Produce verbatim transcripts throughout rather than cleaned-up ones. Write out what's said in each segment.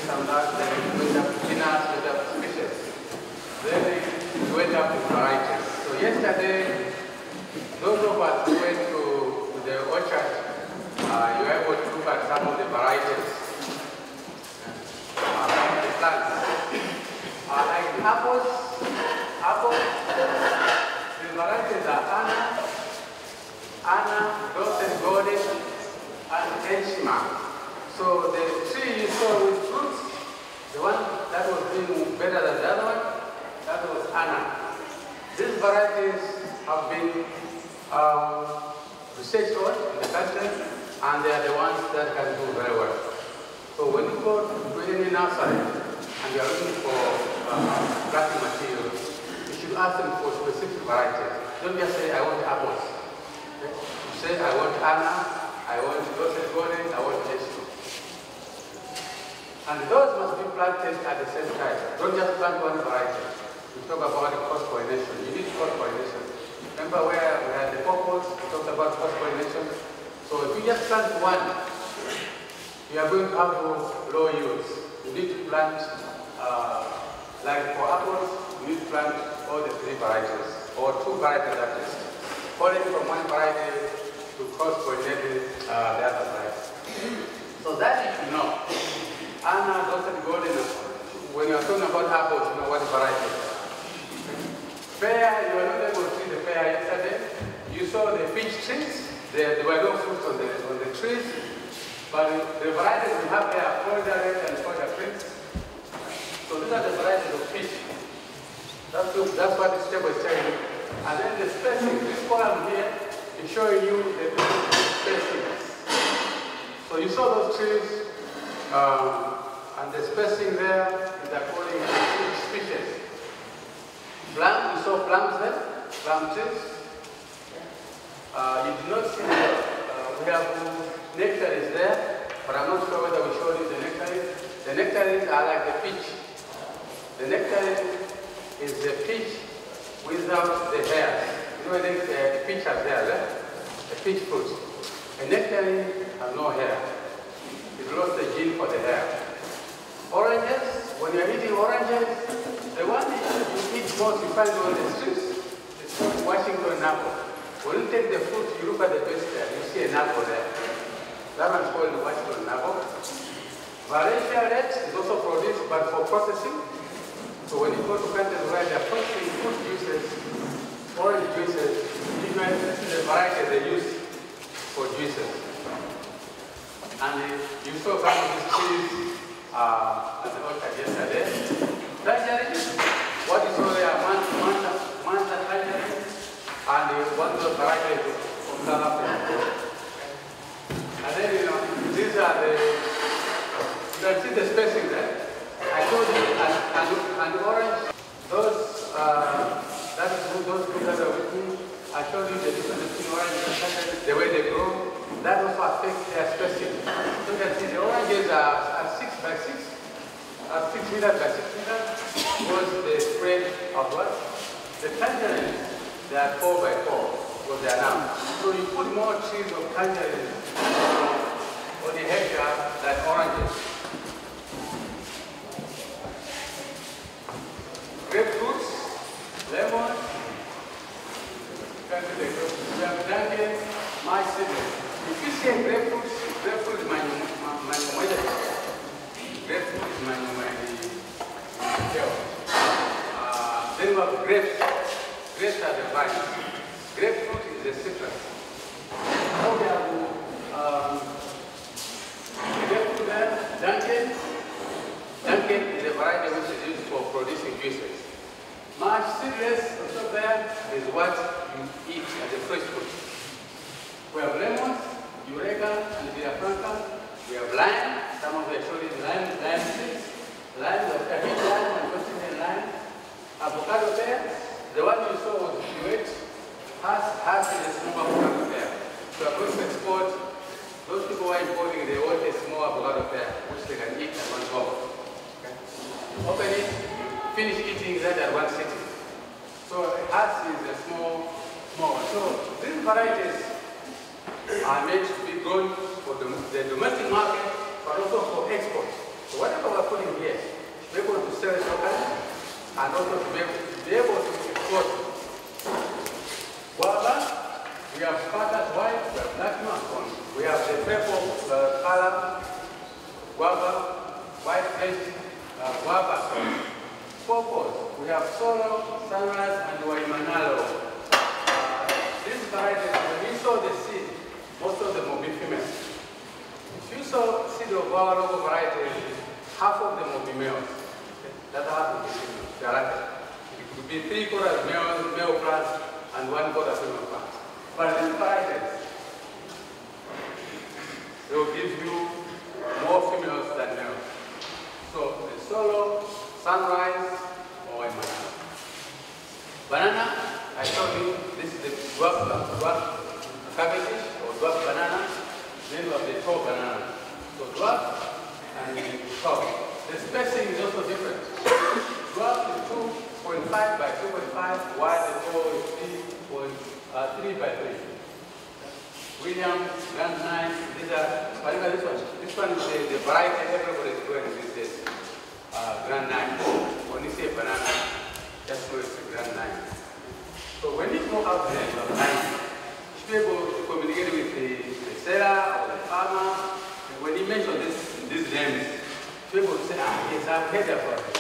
some nuts, then it went up to peanuts, went up to species. Then it went up to varieties. So yesterday, those of us who went to, to the orchard, uh, you were able to look at some of the varieties, uh, some of the plants. Uh, like apples, apples, the varieties are Anna, Anna, Dawson Golden, and Enchima. So the tree you saw with fruits, the one that was doing better than the other one, that was Anna. These varieties have been um, researched on in the country, and they are the ones that can do very well. So when you go to any nursery and you are looking for uh, planting materials, you should ask them for specific varieties. Don't just say, I want apples. Okay? You say, I want Anna, I want Dawson Golden, I want Enchima. And those must be planted at the same time. Don't just plant one variety. We talk about the cross-pollination. You need cross-pollination. Remember where we had the purpose, we talked about cross-pollination. So if you just plant one, you are going to have low yields. You need to plant, uh, like for apples, you need to plant all the three varieties, or two varieties at least. Pollen from one variety to cross-pollinate uh, the other variety. So that you should know. Anna, Dawson Golden, when you are talking about apples, you know what variety. Pear, you were not able to see the pear yesterday. You saw the peach trees. There, there were no fruits on the, on the trees. But the varieties we have there are Florida Red and Florida Prince. So these are the varieties of peach. That's, that's what this table is telling you. And then the spacing, this column here is showing you the spacing. So you saw those trees. Um, and the spacing there is according to each species. Plum, you saw plums there, plum trees. Uh, you did not see that. Uh, we have nectaries there, but I'm not sure whether we showed you the nectaries. The nectaries are like the peach. The nectarine is the peach without the hairs. You know, the, uh, the peach has hairs, eh? The peach fruit. A nectarine has no hair. It lost the gene for the hair. Oranges, when you're eating oranges, the one you eat most, you find on the streets, it's called Washington apple. When you take the fruit, you look at the base there, you see an apple there. That one's called the Washington apple. Valencia red is also produced, but for processing. So when you go to countries where they're processing fruit juices, orange juices, usually this is the variety they use for juices. And uh, you saw some of these trees uh, at the orchard yesterday. Tangerine, what you saw there, Manta, Manta tangerine, and uh, one of the varieties from South Africa. And then, you know, these are the, you can see the spacing there. I showed you an, an, an orange, those, uh, that is those two that are with me. I showed you the difference between orange and tangerine, the way they grow. That also affects their spacing. So you can see the oranges are, are six by six, are six meters by six meters. Was the spread of what? The tangerines, they are four by four, what they are now. So you put more trees of tangerines on the hectare than oranges. Grapefruits, lemon, you can see the grapefruits. We have Dunkin', my siblings. If you say grapefruit, grapefruit is my mother. Grapefruit is my mother. Uh, then we have grapes. Grapes are the vines. Grapefruit is the citrus. Now we have um, grapefruit there, Dunkin'. Dunkin' is a variety which is used for producing juices. Marsh seedless also there is what you eat as a fresh fruit. We have lemons, Eureka and Villafranca. We have lime, some of the actually lime, lime trees. Lime, we have Tahiti lime and Cochin lime. Avocado pear, the one you saw was Kuwait, has, has is a small avocado pear. So we are going to export, those people who are importing, they want a small avocado pear, which they can eat at one go. Okay. Open it, finish eating that at one sitting. So has is a small, small one. So these varieties are meant to be grown for the, the domestic market, but also for export. So whatever we're putting also to be able to, be able to export. Guava, we have spotted white, we have black one. We have the purple uh, color, guava, white edge, uh, guava. Purples, we have Solo, Sunrise, and Waimanalo. Uh, these varieties, when we sow the seed, most of them will be female. If you sow seed of our local varieties, half of them will be males. Okay? That half will be female. It could be three quarters male, male plants and one quarter female plants. But these varieties, they will give you more females than males. So the Solo, Sunrise, or Waimanalo. Banana, I told you, this is the dwarf, dwarf cabbage or dwarf banana. Then we have the tall banana. So dwarf and tall. The spacing is also different. Dwarf is two point five by two point five, while the tall is three by three. William, Grand Nine, these are, whatever this one. This one is the, the variety everybody is growing these days. Uh, Grand Nine. When you say banana, just know it's a Grand Nine. So when you know how to name a nine, you should be able to communicate with the, the seller or the farmer. And when you mention this, these names, you should be able to say, ah, yes, I've heard about it.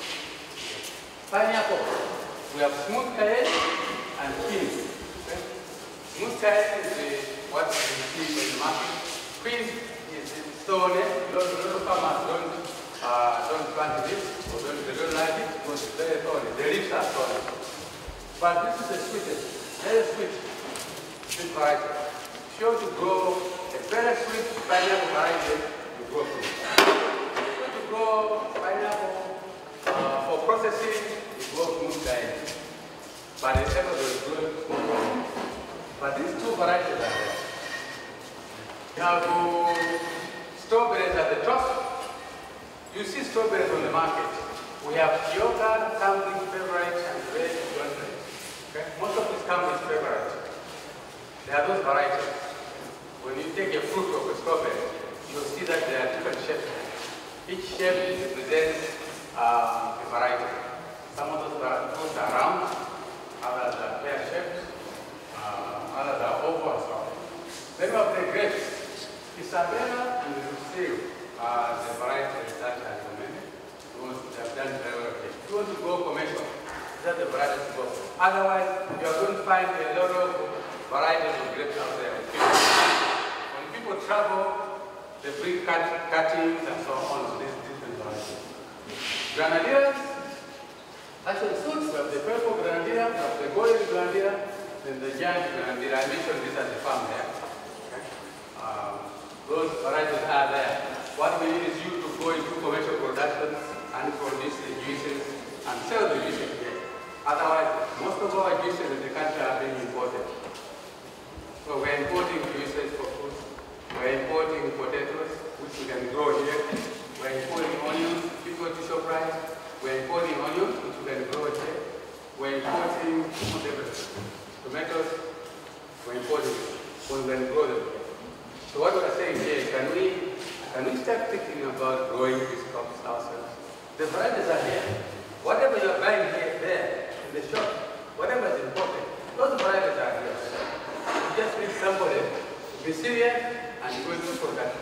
Pineapple. We have smooth Cayenne and Queen. Okay? Smooth Cayenne is the, what you see in the market. Queen is stone. A lot of farmers don't, uh, don't plant this, or don't, they don't like it because it's very thorny. The leaves are thorny. But this is the sweetest, very sweet, sweet variety. If you want to grow a very sweet pineapple variety, you grow fruit. If you want to grow pineapple uh, for processing, you grow smooth Cayenne. But it's ever going to grow smooth. But these two varieties are there. You have uh, strawberries at the top. You see strawberries on the market. We have Kyoka, Cambridge favorite, and Red London. Okay? Most of these Cambridge favorite. There are those varieties. When you take a fruit of a strawberry, you'll see that there are different shapes. Each shape represents uh, a variety. Some of those fruits are round, others are pear-shaped, uh, others are oval, so on. Then we have the grapes. Isabella and Lucille are the varieties that are recommended. They have done very well. If you want to grow commercial, these are the varieties to go. Otherwise, you are going to find a lot of varieties of grapes out there. When people travel, they bring cut, cuttings and so on to these different varieties. Grenadillas, actually fruits, we have the purple grenadilla, we have the golden grenadilla, then the giant grenadilla. I mentioned this at the farm there. Okay? Um, those varieties are there. What we need is you to go into commercial production and produce the juices and sell the juices here. Otherwise, most of our juices in the country are being imported. So we're importing juices for food. We're importing potatoes, which we can grow here. We're importing onions, if you go to ShopRite. We're importing onions, which we can grow here. We're importing tomatoes. We're importing them, so we can grow them. So what we're saying here, can we, can we start thinking about growing these crops ourselves? The varieties are here. Whatever you're buying here, there, in the shop, whatever is important, those varieties are here. You just need somebody to be serious and go into production.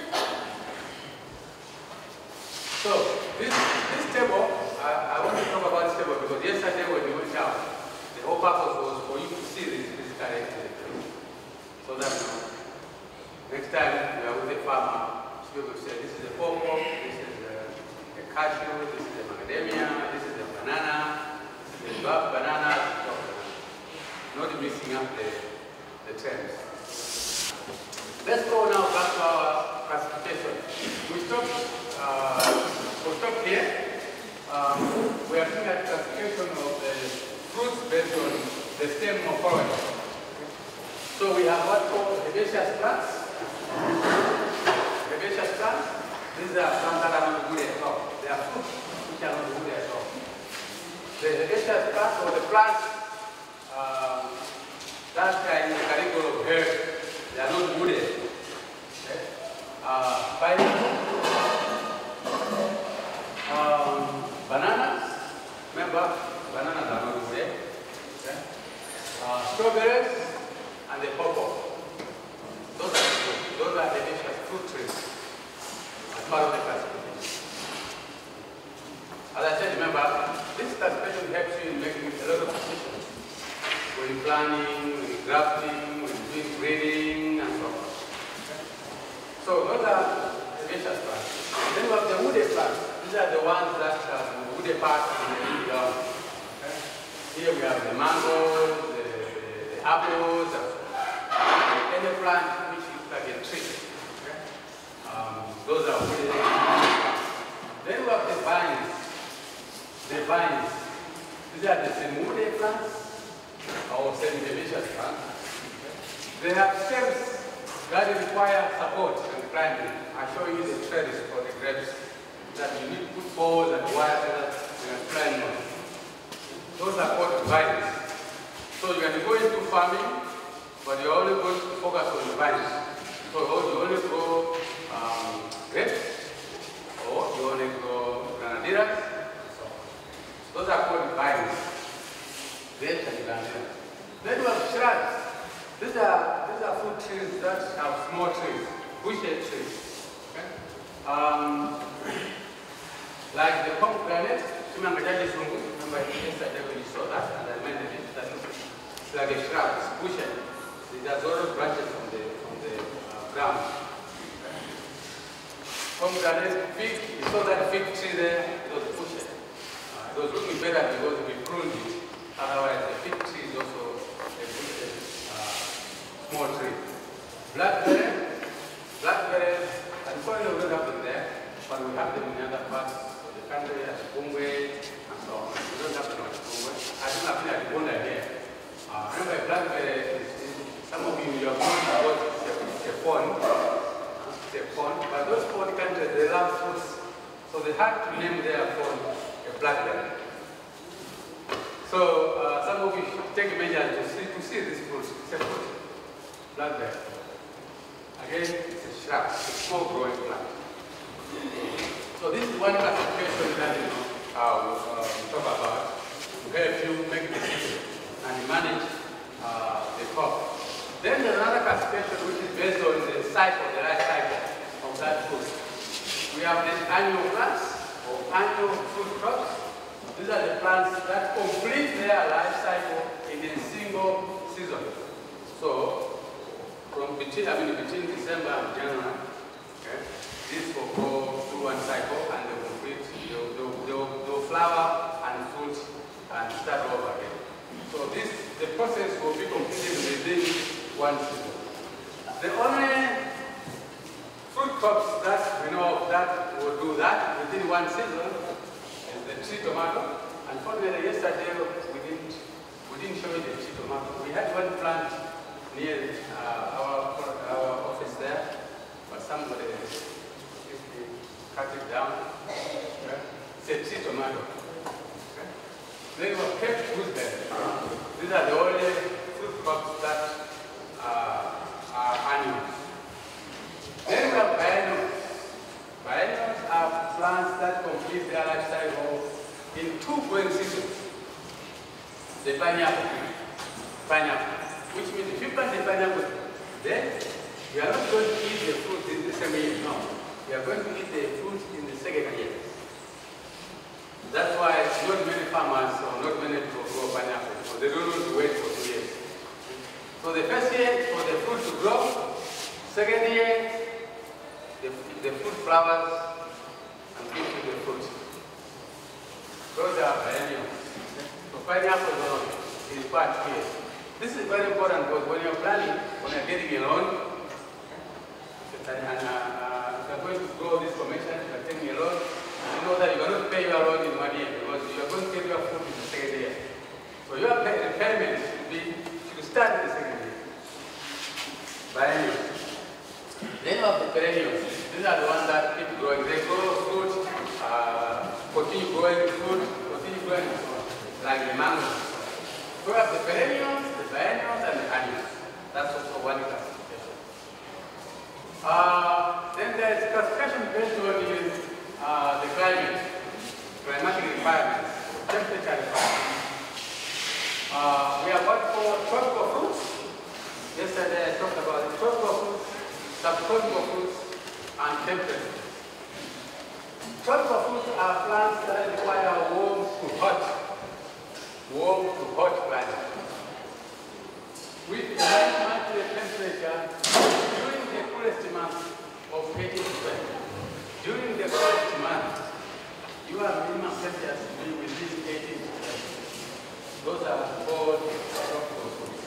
So, this, this table, I, I want to talk about this table because yesterday when we went out, the whole purpose was for you to see this physically. So that next time you are with a farmer, you will say, this is a pawpaw, this is a, a cashew, this is a macadamia, this is a banana, this is a dwarf banana, not mixing up the, the terms. Let's go now back to our classification. We stopped, uh, we stopped here. Um, we are looking at classification of the fruits based on the stem morphology. So we have what called herbaceous plants. Herbaceous plants, these are plants that are not good at all. They are fruits which are not good at all. The herbaceous plants or the plants uh, that are in the category of herb, they are not wooded. Okay? Uh, pineapple, um, bananas, remember planting, when grafting, when doing breeding, and so on. So those are the herbaceous plants. Then we have the woody plants. These are the ones that have the woody part and the ground. Okay? Here we have the mangoes, the, the, the apples, and so on. Any plant which is like a tree. Okay? Um, those are woody plants. Then we have the vines. The vines. These are the semi-woody plants or semi-herbaceous plants. Okay? They have stems that require support and planting. I show you the trellis for the grapes that you need to put poles and wires and plant them. Those are called vines. So you can go into farming, but you're only going to focus on the vines. So you only grow um, grapes, or you only grow granadinas. So those are called vines. Grapes and granadinas. Then you have shrubs. These are, these are fruit trees that have small trees, bush-shaped trees. Okay? Um, like the pomegranate, remember yesterday when you saw that, and I mentioned it, that it's like a shrub, it's bush-shaped. It has all the branches from the, from the uh, ground. Okay? Pomegranate, fig, you saw that fig tree there, it was bush-shaped. Uh, it was looking better because we pruned it. Otherwise, the fig tree is also a bush-shaped small tree. Blackberry, blackberry, unfortunately we don't have them there, but we have them in other parts of the country, as Bungwe, and so on. We don't have them at Bungwe. I think I've been at Bunda here. Uh, remember, blackberry, is, is, some of you, you have known about it's a pond, it's a pond, but those pond countries, they love fruits, so they had to name their pond a blackberry. So uh, some of you should take measures to see, to see this fruit. It's a fruit. Blackberry. Again, it's a shrub, it's a small growing plant. So this is one classification that you know, uh, uh, we talk about to help you make decisions and manage uh, the crop. Then there's another classification which is based on the cycle, the life cycle of that fruit. We have the annual plants or annual fruit crops. These are the plants that complete their life cycle in a single season. So from between, I mean, between December and January, okay, this will go through one cycle and they will complete, they'll, they'll, they'll, they'll flower and fruit and start over again. So this, the process will be completed within one season. The only fruit crops that we know of that will do that within one season is the tree tomato. Unfortunately, yesterday we didn't, we didn't show you the tree tomato. We had one plant near uh, our, our office there, but somebody cut it down. Okay? It's a tree tomato. Okay? Then we have kept gooseberry. These are the only fruit crops that uh, are annuals. Then we have biennials. Biennials are plants that complete their life cycle in two growing seasons. The pineapple. Pineapple. Which means if you plant the pineapple, then we are not going to eat the fruit in the same year. No. We are going to eat the fruit in the second year. That's why not many farmers or not many people grow pineapple. So they don't need to wait for two years. So the first year for the fruit to grow, second year the, the fruit flowers and gives you the fruit. Those are perennials. So pineapple is part here. This is very important because when you're planning, when you're getting a loan, and uh, uh, if you're going to grow this formation, you're taking a loan, you know that you're going to pay your loan in one year because you're going to get your fruit in the second year. So your repayment should be should start in the second year. Biennials. Then you have the perennials. These are the ones that keep growing. They grow fruit, uh, continue growing fruit, continue growing fruit, like the mangoes. So we have the perennials, the biennials, and the annuals. That's also one classification. Uh, then there is classification based on uh, the climate, climatic requirements, temperature requirements. Uh, we have what for tropical fruits. Yesterday I talked about the tropical fruits, subtropical fruits, and temperate fruits. Tropical fruits are plants that require warm to hot. Warm to hot climate. with a nice monthly temperature during the coolest month of eighteen to twenty. During the coolest month, your minimum temperature will be within eighteen to twenty. Those are called tropical foods.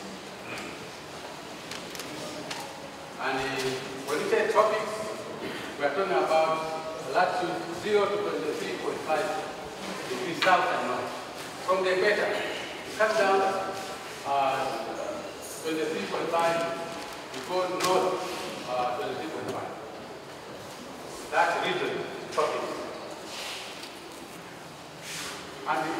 And uh, when we say tropics, we are talking about latitude zero to twenty-three point five degrees south and north. From the equator, it comes down uh, twenty-three point five, we go north uh, twenty-three point five. That region is tropics. And the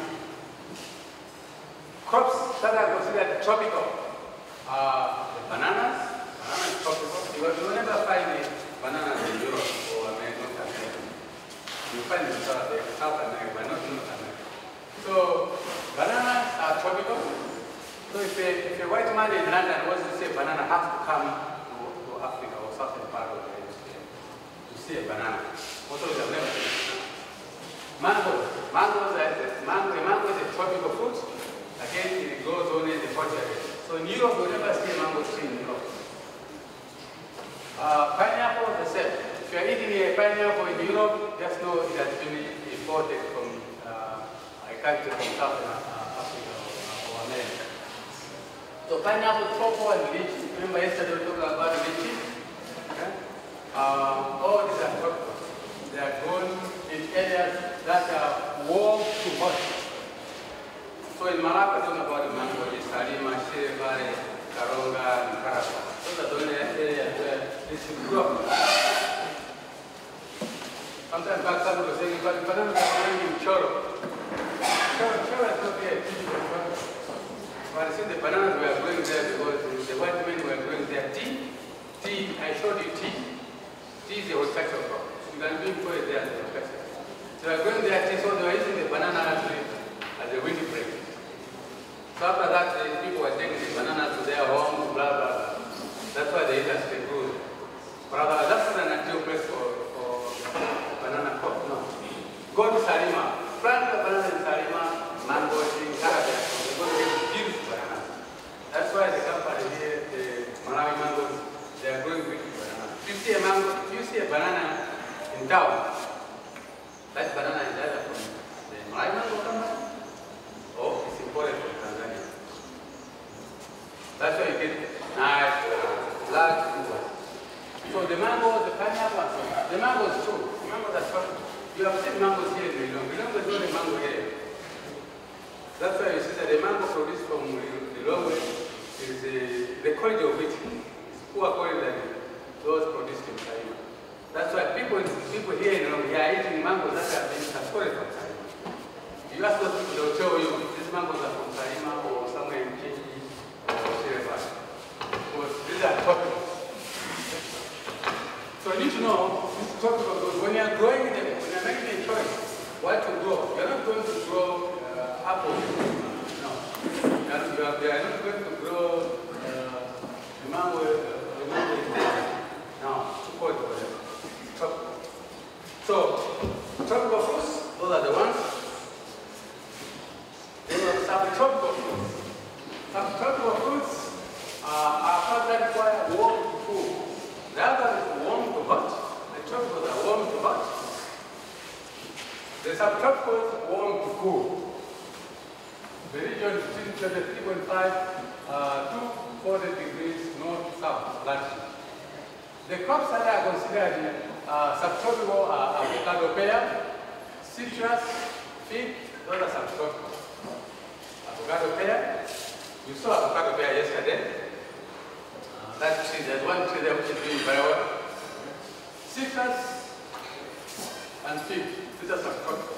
crops that are considered tropical are the bananas. Banana is tropical. You will never find the bananas in Europe or America, North America. You find them in South America, but not in North America. So bananas are tropical. So if a, if a white man in London wants to say banana, has to come to, to Africa or southern part of the hemisphere to see a banana. Also, they have never seen it. Mangoes. Mangoes are, mango, mango is a tropical fruit. Again, it grows only in the hot areas. So in Europe, you never see a mango tree in Europe. Uh, pineapple, the same. If you are eating a pineapple in Europe, just know it has been imported from uh, a country from Southern uh, Africa or, or America. So pineapple, pawpaw, and lychee. Remember yesterday we talked about lychee? Okay? Uh, all these are tropical. They are grown in areas that are warm to hot. So in Malacca, we're talking about the mango, Salima, Shere Valley, Karonga, and Karapa. Those are the only areas where they should grow. Sometimes back someone was saying, but bananas are growing in Choro. Choro, Choro is not here, typical Choro. But I see the bananas were growing there because the white men were growing there. Tea, tea, I showed you tea. Tea is a horticultural crop. You can do it there as a horticulture. So they were growing there tea, so they were using the banana actually as a windbreak. So after that, the people were taking the banana to their homes, blah, blah, blah. That's why the industry grew. But that's not an ideal place for, for banana crop, no. Go to Salima. Plant the banana in Salima, mango in Carabia. You're going to get beautiful bananas. That's why the company here, the Malawi mangoes, they are growing beautiful bananas. If you see a mango, if you see a banana in town, that banana is either from the Malawi mango company or it's imported from Tanzania. That's why you get nice, large fruit. So the mango, the pineapple, the mangoes too. The mangoes are strong. You have seen mangoes here in Milongo. Milongo is not a mango area. That's why you see that the mango produced from Milongo is a, the quality of it is poor quality than those produced in China. That's why people, people here in Milongo are eating mangoes that have been transported from China. You ask those people, they'll tell you these mangoes are from China or somewhere in Kenya. These are tropical. So you need to know this is tropical because when you are growing them, when you are making a choice what to grow, you are not going to grow uh, apples. No. You are, you are, you are not going to grow uh, the mango, uh, the mango instead. No, too cold for them. Tropical. So, tropical fruits, those are the ones. Then we have subtropical fruits. Subtropical fruits Uh, are food that require warm to cool. The other is warm to hot. The tropicals are warm to hot. The subtropicals warm to cool. The region between twenty-three point five uh, to forty degrees north-south latitude. The crops that are considered uh, subtropical are avocado pear, citrus, fig, those are subtropical. Avocado pear. You saw avocado pear yesterday. That tree, there's one tree there which is doing very well. Citrus and fig, these are some tropical.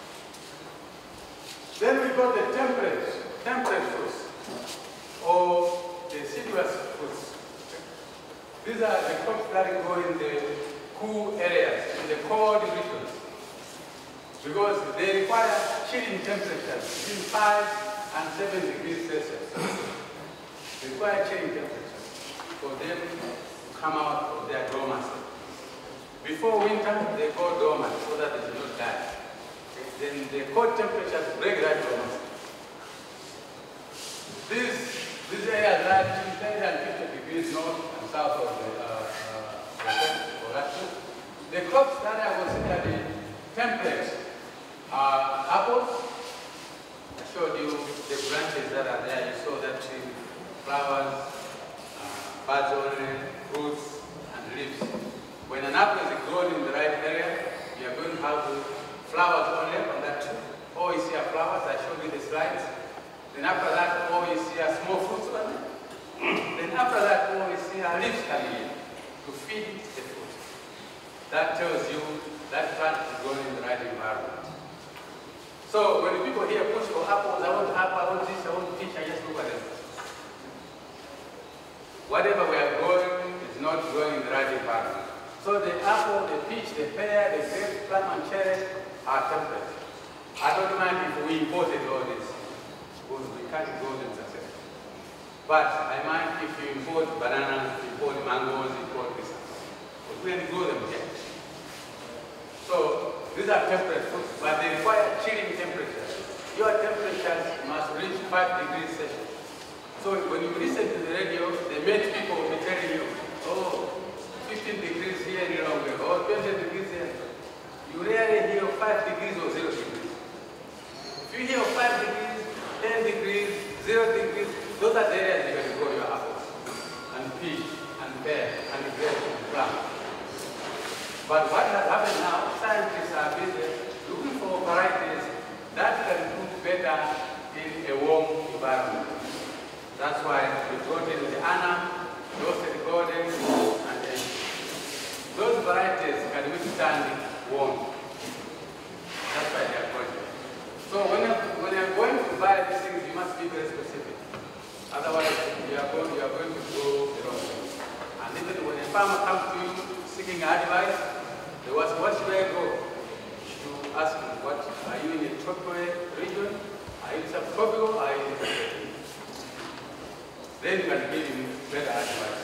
Then we got the temperate, temperate fruits, or deciduous fruits. These are the crops that grow in the cool areas, in the cold regions, because they require chilling temperatures between five and seven degrees Celsius. They require chilling temperatures for them to come out of their dormancy. Before winter, they go dormant so that they do not die. Then the cold temperatures break that dormancy. These, these areas lie between ten and fifty degrees north and south of the uh, uh, Horatio. The crops that I consider the temperate are apples. I showed you the branches that are there. You saw that tree, flowers, uh, buds only, fruits, and leaves. When an apple is grown in the right area, you are going to have flowers only on that tree. Or you see a flowers, I showed you the slides. Then after that, or you see a small fruits only. Then after that, or you see a leaves coming in to feed the fruit. That tells you that plant is grown in the right environment. So when people hear push for apples, I want apple, I want this, I want peach, I just look at them. Whatever we are growing is not growing in the right environment. So the apple, the peach, the pear, the grape, plum, and cherry are temperate. I don't mind if we imported all this, because we can't grow them successfully. But I mind if you import bananas, import mangoes, import this. But we can grow them here. So these are temperate fruits, but they require chilling temperatures. Your temperatures must reach five degrees Celsius. So when you listen to the radio, the met people will be telling you, oh, fifteen degrees here in Longwe, or twenty degrees here. You rarely hear five degrees or zero degrees. If you hear five degrees, ten degrees, zero degrees, those are the areas you can grow your apples, and peach, and pear, and grape, and plum. But what has happened now, scientists are busy looking for varieties that can do better in a warm environment. That's why we brought in the Annam, roasted golden, and then those varieties can withstand warm. That's why they are growing. So when you're, when you're going to buy these things, you must be very specific. Otherwise, you are going, you are going to go the wrong way. And even when a farmer comes to you seeking advice, there was what should I go? You ask him, what, are you in a tropical region? Are you subtropical? Are you in a Then you can give him better advice.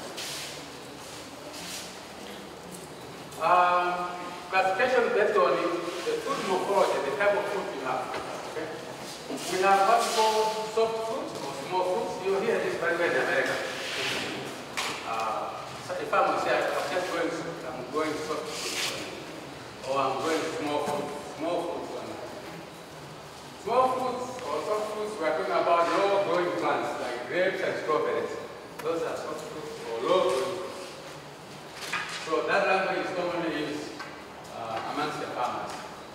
Um, classification based on it, the food morphology, the type of food you have. Okay? We have what we call soft fruit or small fruits. You hear this very well in America. Uh, so if I'm say I'm just going, I'm going soft fruit, or I'm going small fruit, small fruits. Small fruits or soft fruits, we are talking about low growing plants like grapes and strawberries. Those are soft fruits or low growing fruits. So that language is commonly used uh, amongst the farmers.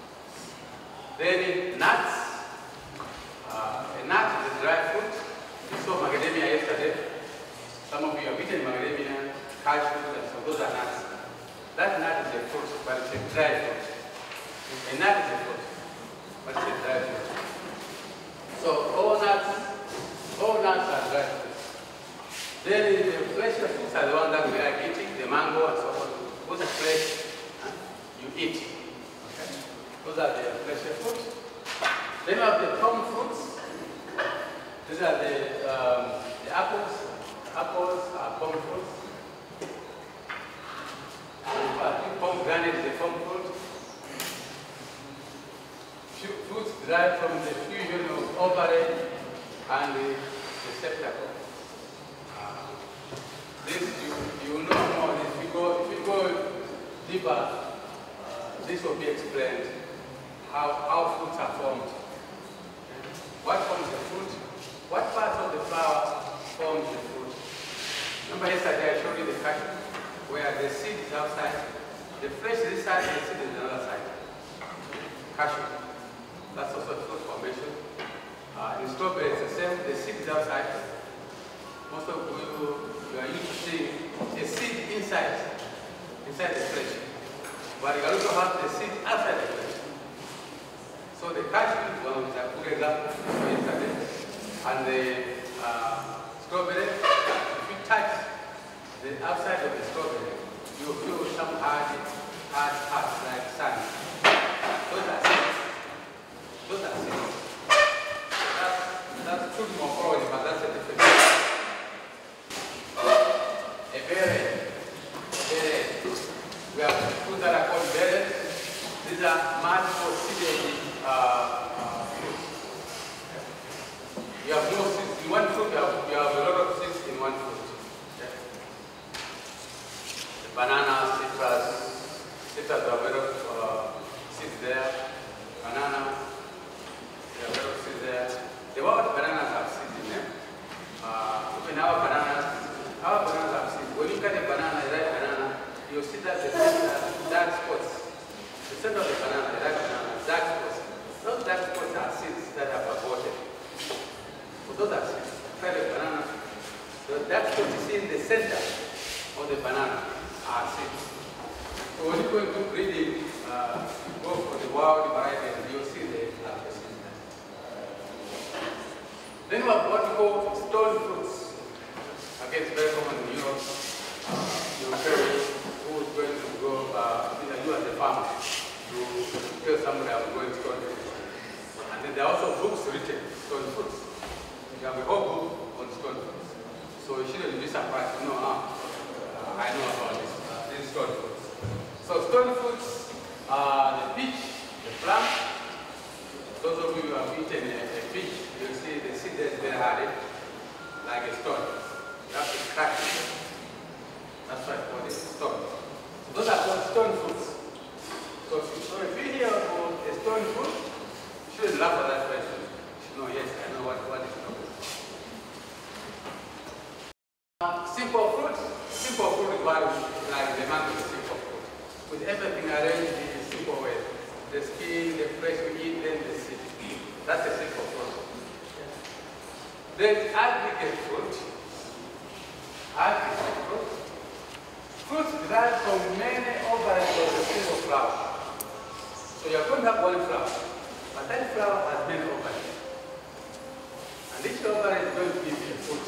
Then nuts. Uh, a nut is a dry fruit. You saw macadamia yesterday. Some of you have eaten macadamia, cashew, and so those are nuts. That nut is a fruit, but it's a dry fruit. A nut is a fruit, but it's a dry fruit. So all nuts, all nuts are dry fruits. Then the fleshy fruits are the ones that we are eating, the mango and so on. Those are fresh, huh? You eat. Okay? Those are the fleshy fruits. Then we have the plum fruits. These are the, um, the apples. Apples are plum fruits. Pomegranate is a plum fruit. Fruits derived from the fusion of ovary and the receptacle. Uh, this you, you know more. If you go, if you go deeper, uh, this will be explained how, how fruits are formed. What forms the fruit? What part of the flower forms the fruit? Remember yesterday I showed you the cashew, where the seed is outside, the flesh is this side, and the seed is the other side. Cashew. That's also fruit formation. Uh, in strawberry, it's the same. The seed is outside. Most of you, you are used to seeing a seed inside, inside the flesh. But you also have the seed outside the flesh. So the cashew is one of the good examples yesterday. And the uh, strawberry, if you touch the outside of the strawberry, you feel some hard, hard parts like sand. Those are seeds. Those are seeds. That's, that's food morphology, but that's a different thing. A berry. A berry. We have fruits that are called berries. These are multiple seeded uh, uh, fruits. You have no seeds. In one fruit, you have, you have a lot of seeds. banana, citrus, citrus, there are a lot of uh, seeds there. Banana, there are a lot of seeds there. The wild bananas have seeds in them. Uh, even our bananas, our bananas have seeds. When you cut a banana, a ripe banana, you'll see that the center, dark spots. The center of the banana, the ripe banana, dark spots. Those dark spots are seeds that have aborted. So those are seeds. Cut a banana. The dark spots you see in the center of the banana are seeds. So when you go into breeding, uh, go for the wild variety, you'll see the uh, seeds there. Then we have what we call stone fruits. Again, it's very common in Europe. Uh, your parents who is going to go, uh, you as a farmer, to tell somebody I'm going stone fruits. And then there are also books written, stone fruits. You have a whole book on stone fruits. So you shouldn't be surprised to know, ah, uh, I know about this, uh, these stone fruits. So stone fruits are the peach, the plum. Those of you who have eaten a, a peach, you'll see the seed is very hard, like a stone. You have to crack it. That's why it's called a stone. So those are called stone fruits. So, so if you hear about a stone fruit, you shouldn't laugh at that question. You should know, yes, I know what, what is stone fruit. Uh, simple fruit. Simple fruit is what like the mango is simple fruit. With everything arranged in a simple way. The skin, the flesh we eat, then the seed. That's a simple fruit. Then aggregate fruit. Aggregate fruit. Fruits derived from many ovaries of a single flower. So you're going to have one flower, but that flower has many ovaries. And each ovary is going to give you a fruit.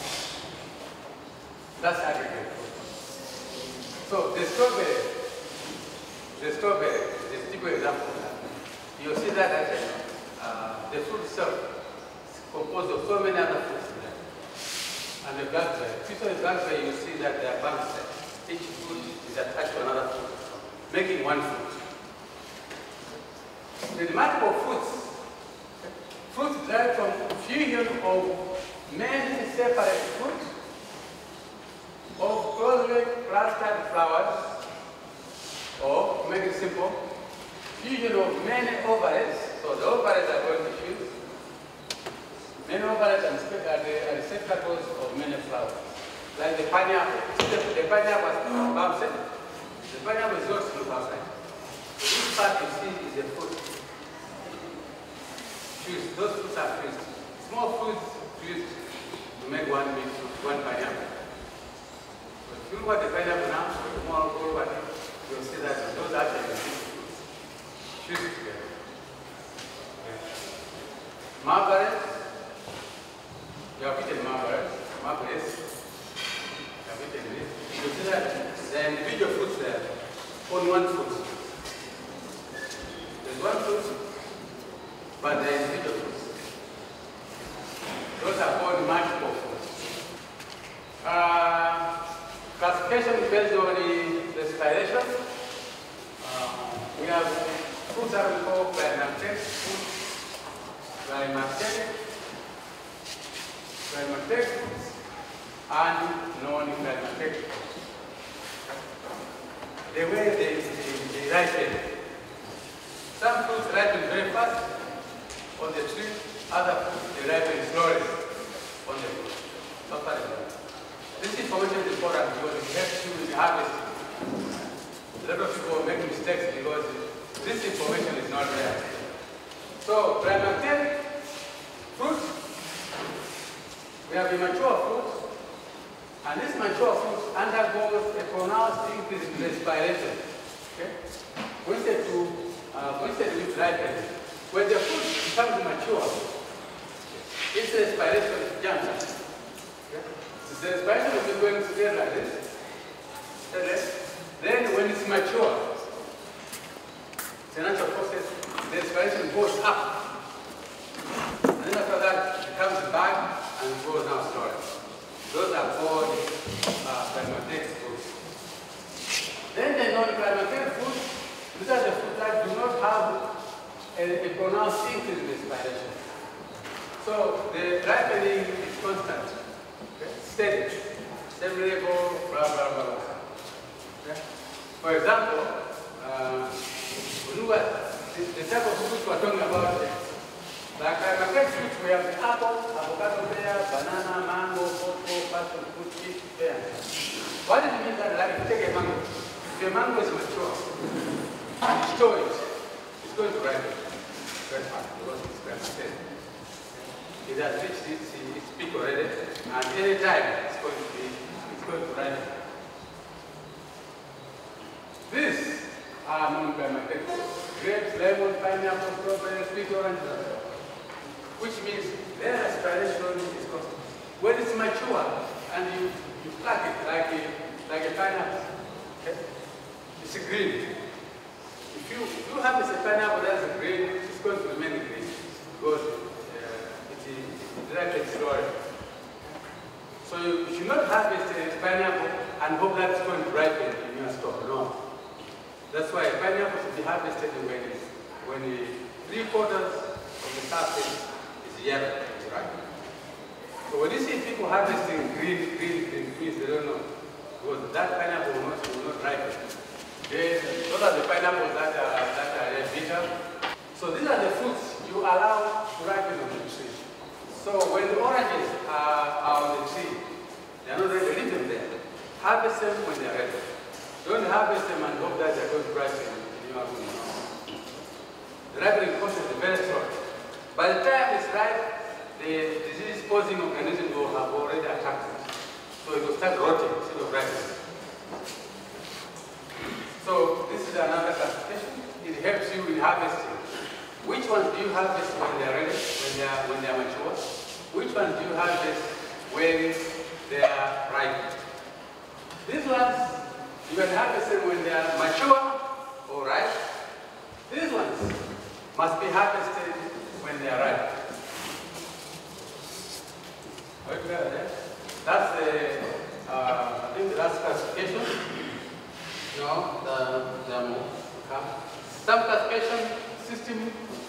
That's aggregate fruit. So the strawberry, the strawberry is a typical example of that. You'll see that actually, uh, the fruit itself is composed of so many other fruits in there. And the blackberry, if you saw the blackberry, you see that there are banks there. Each fruit is attached to another fruit, making one fruit. The multiple fruits, fruits derived from fusion of many separate fruits, of closely clustered flowers, or, to make it simple, fusion of many ovaries. So the ovaries are going to fuse. Many ovaries are the receptacles of many flowers. Like the pineapple. See the, the pineapple is bouncing. The pineapple is not look outside. So this part you see is a fruit. Fused. Those fruits are fused. Small fruits fused to make one big fruit, one pineapple. But if you look at the pineapple now, tomorrow go over it, you'll see that those are actually fruits. Fused together. Okay. Margaret. You have eaten margaret. Margaret. You see that the individual fruits there, on one fruit. There's one fruit, but the individual fruits. Those are called multiple fruits. Uh, classification based on the respiration. Uh, we have fruits that we call climacteric fruits, climacteric, climacteric fruits, and non-climacteric fruits. The way they, they, they ripen. Some fruits ripen very fast on the tree, other fruits they ripen slowly on the fruit. So far as that. This information is important because it helps you in harvesting. A lot of people make mistakes because this information is not there. So, climacteric fruit, we have immature fruit. And this mature fruit undergoes a pronounced increase in respiration. Okay? Instead to, uh, instead with ripening. When the fruit becomes mature, its respiration jumps up. Okay? The respiration will be going straight like this. Then when it's mature, it's a natural process, the respiration goes up. And then after that, it comes back and goes down slowly. Those are called uh, climacteric fruits. Then the non-climacteric fruits, these are the fruits that do not have a, a pronounced increase in respiration. So the ripening is constant, okay? Steady, semi-level, blah, blah, blah. Okay? For example, uh, when you got the, the type of fruits we're talking about here, like uh, my fruits, we have the apple, avocado, pear, banana, mango, cocoa, passion fruit, peach, pear. What does it mean that, like, if you take a mango, if your mango is mature, and you store it, it's going to ripen very fast because it's fermented. It has reached its, its peak already, and any time it's going to be, it's going to ripen. These are non-fermented grapes, lemon, pineapple, strawberry, sweet orange, which means their expiration is constant. When it's mature and you, you pluck it like a, like a pineapple, okay? It's green. If you, if you harvest a pineapple that's green, it's going to remain green because uh, it is directly slowly. So you, you should not harvest a pineapple and hope that it's going to ripen in your store. No. That's why a pineapple should be harvested when, when three quarters of the surface is yellow, is ripe. So when you see people harvesting green, green, green trees, they don't know. Because that pineapple will not, will not ripen. They, those are the pineapples that are, that are bitter. So these are the fruits you allow to ripen on the tree. So when the oranges are, are on the tree, they are not ready, leave them there. Harvest them when they are ready. Don't harvest them and hope that they're going to ripen in your room. The ripening process is very short. By the time it's ripe, the disease-causing organism will have already attacked it. So it will start rotting instead of ripening. So this is another classification. It helps you in harvesting. Which ones do you harvest when they are ready, when they are, when they are mature? Which ones do you harvest when they are ripe? These ones, you can harvest them when they are mature or ripe. These ones must be harvested when they are ripe. Okay, that's the, uh, I think the last classification. No, the, the more. Okay. Some classification system.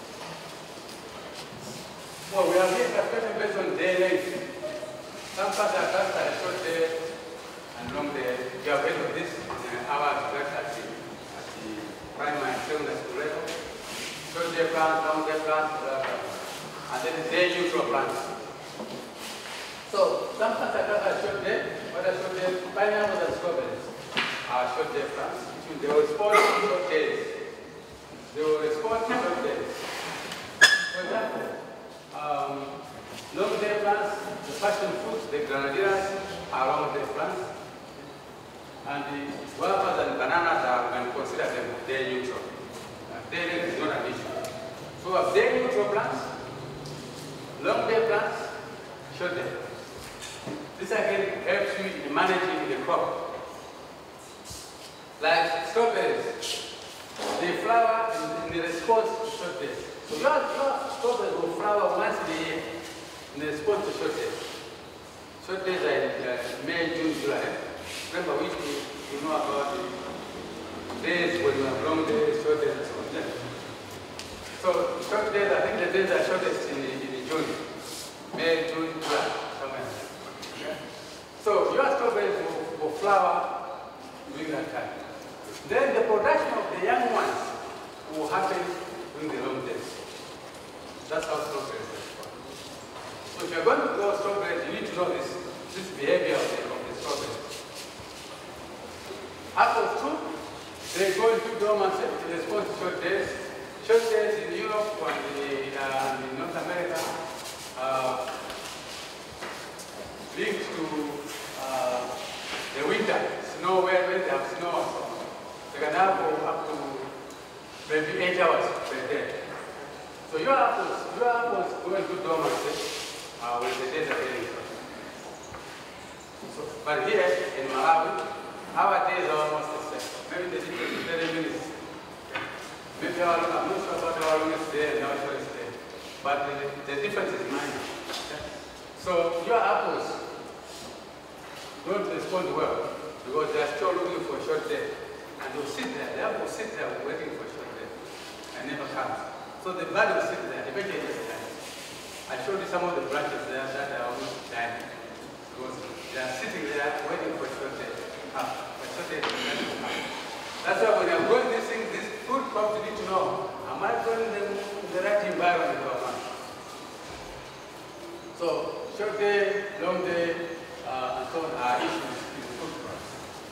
Well, we have here classification based on day length. Some parts are classified short day and long day. You have heard of this in our class at the, at the primary and secondary school level. Short day plants, long day plants, blah, blah, blah. And then the day neutral plants. So some plants are classified short day, what are short day? Pineapples and strawberries are short day plants. They will respond in short days. They will respond in short days. For example, um, long day plants, the passion fruits, the grenadillas are long day plants. And the guavas and bananas are, when consider them day neutral. Uh, day length is not an issue. So we have day neutral plants, long day plants, short day. This again helps you in managing the crop. Like strawberries, they flower in, in the response to short days. So your, your strawberries will flower once a year in response to short days. Short days are in uh, May, June, July. Remember, we you know about the days when you have long days, short days, and so on. So short days, I think the days are shortest in, in June. May, June, July, somewhere. Okay? So your strawberries will, will flower during that time. Then the production of the young ones will happen during the long days. That's how strawberries respond. So if you're going to grow strawberries, you need to know this, this behavior of the, of the strawberries. Apples too, they go into dormancy in response to short days. Short days in Europe and in, uh, in North America uh, linked to uh, the winter, snow, where they have snow and so on. They can have go up to maybe eight hours per day. So your apples, your apples go into dormancy uh, when the days are getting short. So, but here in Malawi, our days are almost the same. Maybe the difference is thirty minutes. Maybe our, I'm not sure about our longest day and our shortest day. But the, the difference is minor. So your apples don't respond well because they are still looking for a short day. And they'll sit there, the apple will sit there waiting for a short day and never comes. So the bud will sit there, eventually it just dies. I showed you some of the branches there that are almost dying because they are sitting there waiting for a short day to come. a shortage in that. That's why when you're growing these things, these food crops, you need to know, am I growing them in the right environment or not? So, short day, long day, uh, and so on are issues in food crops.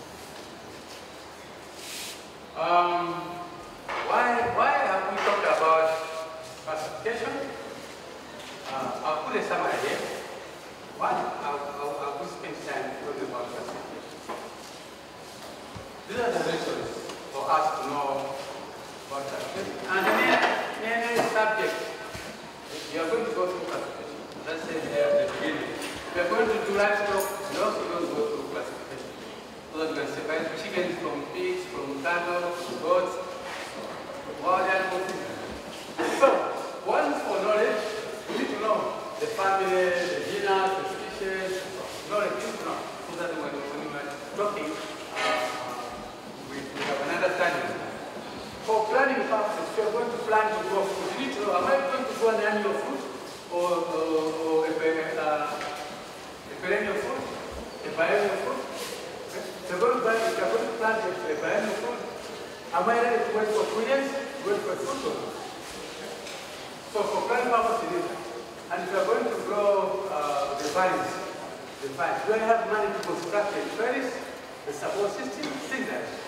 Um, why, why have we talked about classification? Uh, I'll put a summary here. One, I'll, I'll, I'll spend time talking about classification. These are the reasons for us to know what classification. And in any subject, you are going to go through classification. Let's say here at the beginning. We are going to do livestock, we also going to go through classification. So that we can separate chickens from pigs, from cattle, from goats, from all the animals. So, once for knowledge, we need to know the family, the genus, the species, knowledge, you need to know. So that when, when we are talking, uh, we, we have an understanding. For planning purposes, if you are going to plan to grow food, you need to know, am I going to grow an annual fruit or, or, or a, uh, a perennial fruit, a biennial fruit? Okay. If you are going to, buy, if you are going to plant a, a biennial fruit, am I ready to wait for two years, wait for fruit or not? So for planning purposes, it is that. And if you are going to grow uh, the vines, the vines, do I have money to construct the trellis, the support system, things like that?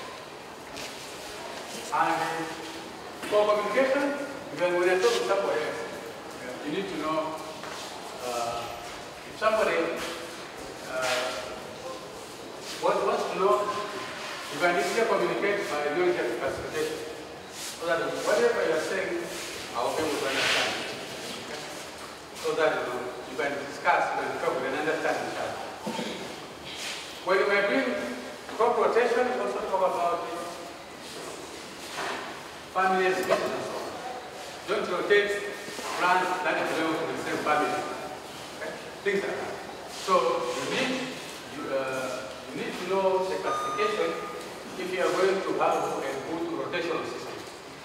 And for communication, when we are talking to somebody else, you need to know uh, if somebody uh, wants to know, you can easily communicate by knowing the classification. So that whatever you are saying, I will be able to understand it. Okay? So that you, know, you can discuss, you can talk, you can understand each other. When we are doing crop rotation, we also talk about it. Family and species and so on. Don't rotate plants that belong to the same family. Okay? Things like that. So you need you, uh, you need to know the classification if you are going to have a good rotational system.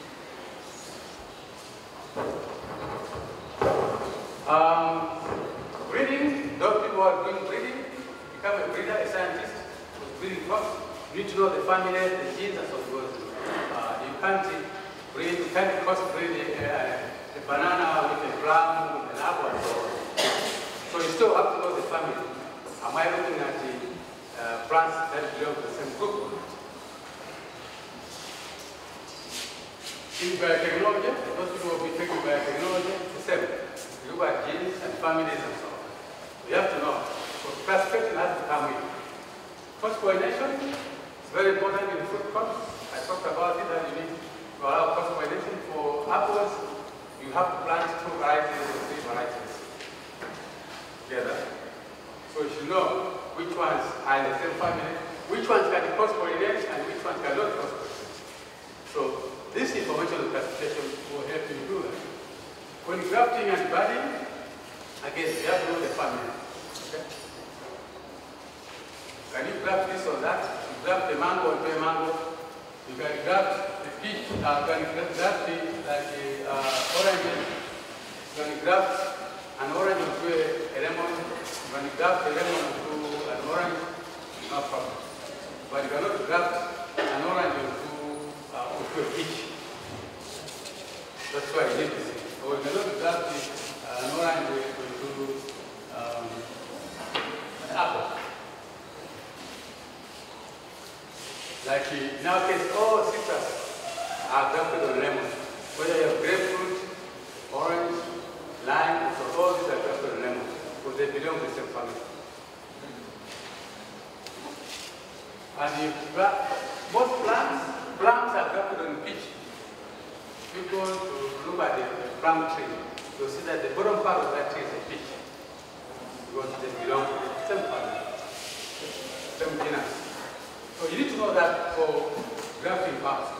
Um, breeding, those people who are doing breeding, become a breeder, a scientist with breeding crops. You need to know the family, the genes, and so forth. Uh, you can't breed, you can't crossbreed a, a banana with a plum, with an apple, and so on. So you still have to know the family. Am I looking at the uh, plants that belong to the same group? In biotechnology, those people will be taking biotechnology, the same. You look at genes and families and so on. You have to know. So classification has to come in. Cross-pollination is very important in food crops. I talked about it, that you need to allow cross-pollination. For apples, you have to plant two varieties or three varieties together. So you should know which ones are in the same family, which ones can cross-pollinate and which ones cannot cross-pollinate. So this information classification will help you do that. When grafting and budding, again, you have to know the family. Okay? Can you graft this or that? You graft the mango into a mango. You can graft the peach, uh, can you graft the like a uh, orange. You can graft an orange into a, a lemon. You can graft a lemon into an orange, no problem. But you cannot graft an orange into, uh, into a peach. That's why you need to see. So we cannot graft uh, an orange into um, an apple. Like in our case, all citrus are grafted on lemon. Whether you have grapefruit, orange, lime, so all these are grafted on lemon, because they belong to the same family. And if most plants, plants are grafted on peach. If you go to look at the, the plum tree, you'll see that the bottom part of that tree is a peach, because they belong to the same family, same genus. So you need to know that for grafting purposes.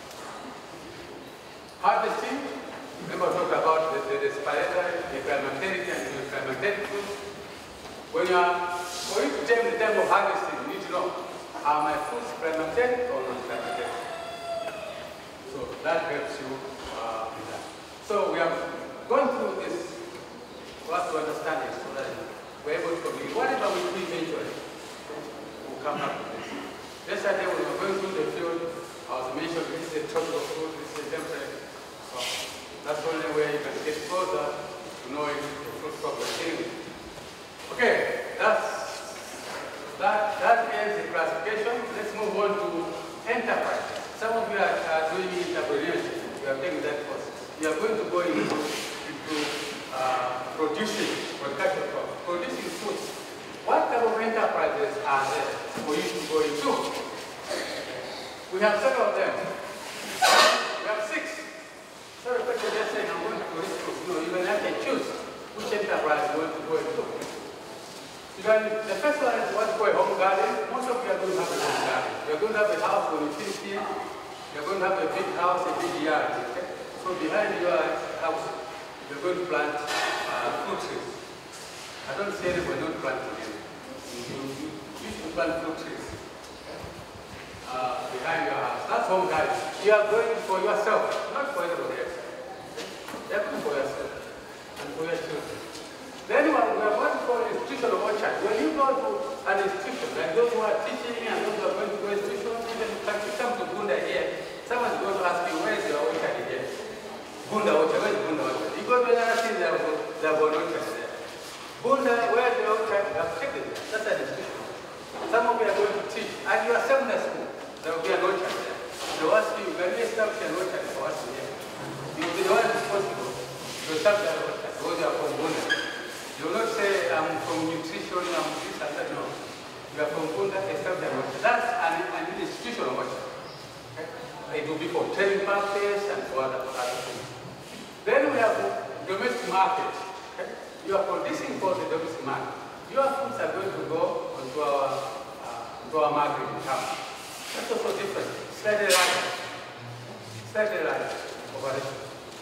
Harvesting, remember I talked about the, the, the spiretta, the climateric and the climateric fruits. When you are, for you to take the time of harvesting, you need to know, are my fruits climateric or not climateric? So that helps you uh, with that. So we have gone through this for us to understand it so that we're able to communicate. Whatever we do eventually, we'll come up with this. Yesterday when we were going through the field, I was mentioned this is a tropical fruit, this is a temperate crop. That's the only way you can get closer to knowing the fruit crop you're dealing with. Okay, that's, that, that ends the classification. Let's move on to enterprise. Some of you are, are doing entrepreneurship. You are taking that course. You are going to go into, into uh, producing agricultural crops, producing foods. What type of enterprises are there for you to go into? We have several of them. We have six. So the person just saying, I'm going to produce food. No, you can have to choose which enterprise you want to go into. You can, the first one is what we call a home garden. Most of you are going to have a home garden. You're going to have a house for utility. You're going to have a big house, a big yard. Okay? So behind your house, you're going to plant uh, fruit trees. I don't say that we're not planting them. You, you, you should plant fruit trees uh, behind your house. That's home garden. You are going for yourself, not for anybody else. You're going for yourself and for your children. Then we are going to call institutional orchard. When you go to an institution, like those who are teaching and those who are going to go to institution, even if you come to Bunda here, someone's going to ask you, where is your orchard here? Bunda orchard, where is Bunda orchard? You go to another city, there are one orchard there. Bunda, where is the orchard? You have checked it. That's an institution. Some of you are going to teach, and you are seminary school. There will be an orchard there. They will ask you, when you establish an orchard for us here, you will be the one responsible to establish an orchard, because you are from Bunda. You will not say, I'm from nutrition, I'm this and that. No. You are from Bunda, establish an orchard. That's an, an institutional orchard. Okay? It will be for training purposes and for other, other things. Then we have domestic market. Okay? You are producing for the domestic market. Your foods are going to go onto our, uh, into our market in town. That's also different. Slightly larger. Slightly larger operation.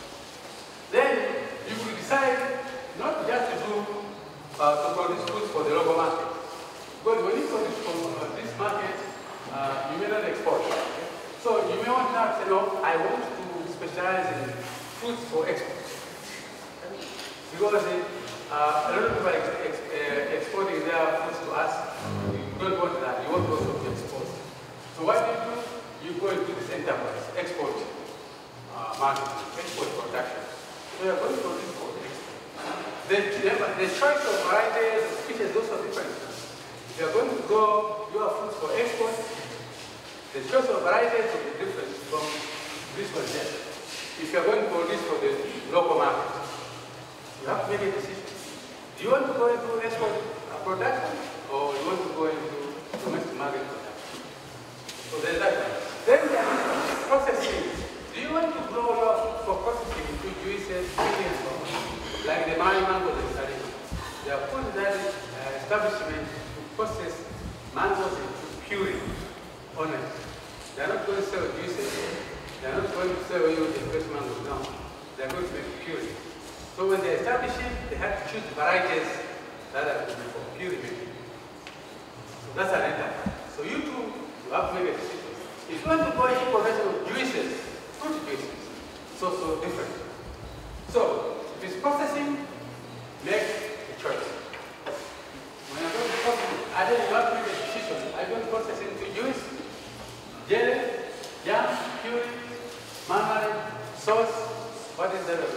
Then you will decide not just to do uh, to produce foods for the local market. Because when you produce for uh, this market, uh, you may not export. Okay? So you may want to say, no, I want to specialize in foods for export. Okay? Because uh, a lot of people are ex ex uh, exporting their foods to us. You don't want that. You want also to export. So what do you do? You go into this enterprise, export uh, marketing, export production. So you're going to produce for export. The, the choice of varieties, of species, those are different. If you're going to grow your foods for export, the choice of varieties will be different from this one here. If you're going to produce for the local market, you have to make a decision. Do you want to go into export production, or you want to go into domestic market production? So there's that one. Then there is processing. Do you want to grow your food for processing into juices, like the Mali mangoes and Sarima? They are put that uh, establishment to process mangoes into puree only. They are not going to sell juices. They are not going to sell you the fresh mangoes. No. They are going to make puree. So when they establish it, they have to choose varieties that are to be for puree making. So that's an enterprise. So you too, you have to make a decision. If you want to go into production of juices, fruit juices, it's also different. So if it's processing, make a choice. When you're going to process, either you have to make a decision. Are you going to process into juice, jelly, jam, puree, marmalade, sauce? What is that?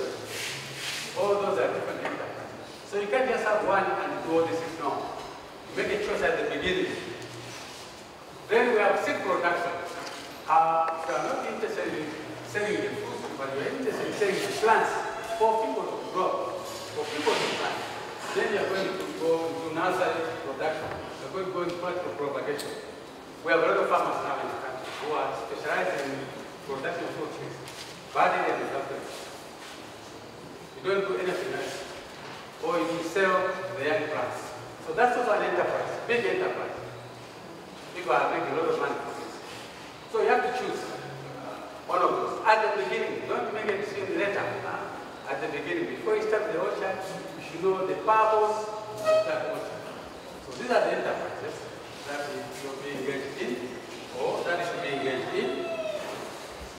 All those are different enterprises. So you can't just have one and do all this. No. You make a choice at the beginning. Then we have seed production. Uh, if you are not interested in selling the fruit, but you are interested in selling the plants for people to grow, for people to plant, then you are going to go into nursery production. You are going to go into vertical propagation. We have a lot of farmers now in the country who are specialized in production of fruit trees, budding and development. You don't do anything else. Or you sell the young plants. So that's also an enterprise, big enterprise. People are making a lot of money from this. So you have to choose one of those. At the beginning, don't make a decision later. Huh? At the beginning, before you start the orchard, you should know the purpose of that orchard. So these are the enterprise.